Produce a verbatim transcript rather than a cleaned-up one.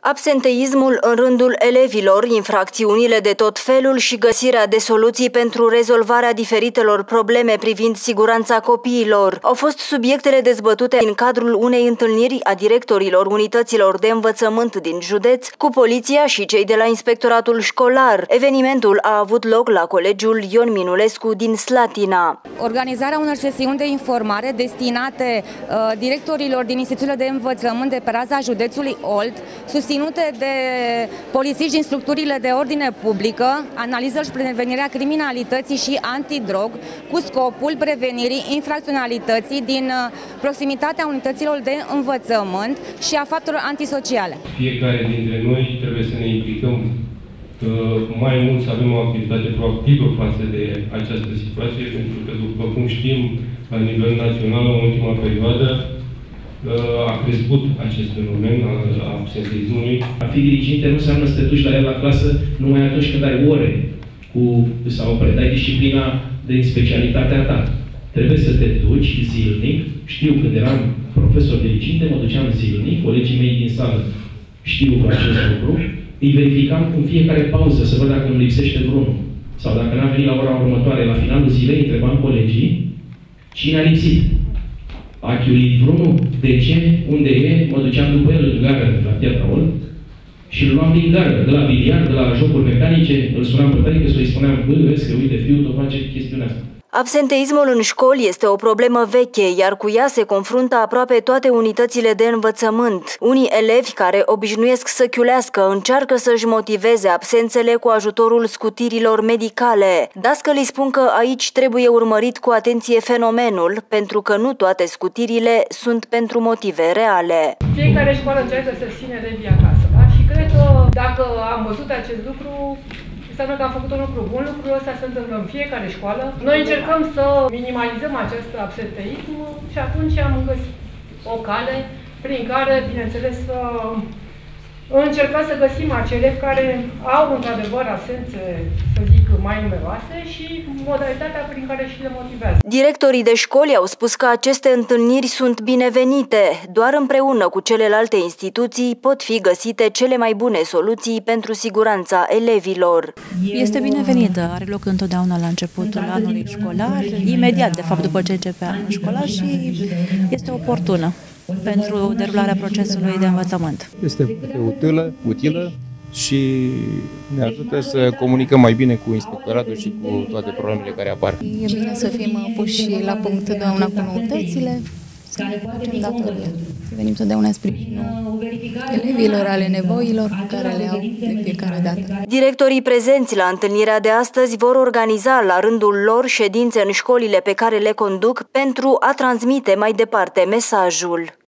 Absenteismul în rândul elevilor, infracțiunile de tot felul și găsirea de soluții pentru rezolvarea diferitelor probleme privind siguranța copiilor au fost subiectele dezbătute în cadrul unei întâlniri a directorilor unităților de învățământ din județ cu poliția și cei de la inspectoratul școlar. Evenimentul a avut loc la Colegiul Ion Minulescu din Slatina. Organizarea unor sesiuni de informare destinate uh, directorilor din instituțiile de învățământ de pe raza județului Olt, susținute de polițiști din structurile de ordine publică, analiză și prevenirea criminalității și antidrog, cu scopul prevenirii infracționalității din proximitatea unităților de învățământ și a faptelor antisociale. Fiecare dintre noi trebuie să ne implicăm mai mult, să avem o activitate proactivă față de această situație, pentru că, după cum știm, la nivel național, în ultima perioadă, a crescut acest fenomen al absenteismului. A fi diriginte nu înseamnă să te duci la el la clasă numai atunci când ai ore cu, sau predai disciplina de specialitatea ta. Trebuie să te duci zilnic. Știu, când eram profesor diriginte, mă duceam zilnic, colegii mei din sală știu acest lucru, îi verificam cu fiecare pauză să văd dacă îmi lipsește vreunul. Sau dacă n-am venit la ora următoare, la finalul zilei, întrebam colegii cine a lipsit. A chiulit vreunul? De ce? Unde e? Mă duceam după el în gară, la Piatra Olt, și îl luam din gară, de la biliard, de la jocuri mecanice, îl sunam pe taică să-i spuneam, bă, vezi că, uite, fiul tău face chestiunea asta. Absenteismul în școli este o problemă veche, iar cu ea se confruntă aproape toate unitățile de învățământ. Unii elevi care obișnuiesc să chiulească încearcă să-și motiveze absențele cu ajutorul scutirilor medicale. Dascălii spun că aici trebuie urmărit cu atenție fenomenul, pentru că nu toate scutirile sunt pentru motive reale. Fiecare școală încearcă să-și ține elevii acasă, da? Și cred că dacă am văzut acest lucru, înseamnă că am făcut un lucru bun. Lucrul ăsta se întâmplă în fiecare școală. Noi încercăm să minimalizăm acest absenteism și atunci am găsit o cale prin care, bineînțeles, să încercăm să găsim acei elevi care au într-adevăr absențe, să zic, mai numeroase și modalitatea prin care și le motivează. Directorii de școli au spus că aceste întâlniri sunt binevenite. Doar împreună cu celelalte instituții pot fi găsite cele mai bune soluții pentru siguranța elevilor. Este binevenită, are loc întotdeauna la începutul anului școlar, imediat, de fapt, după ce începe anul școlar și este oportună pentru derularea procesului de învățământ. Este utilă, utilă și ne ajută să comunicăm mai bine cu inspectoratul și cu toate problemele care apar. E bine să fim puși la punct totdeauna cu noutățile, să ne facem datoria, să venim totdeauna în sprijinul elevilor, ale nevoilor pe care le au de fiecare dată. Directorii prezenți la întâlnirea de astăzi vor organiza la rândul lor ședințe în școlile pe care le conduc pentru a transmite mai departe mesajul.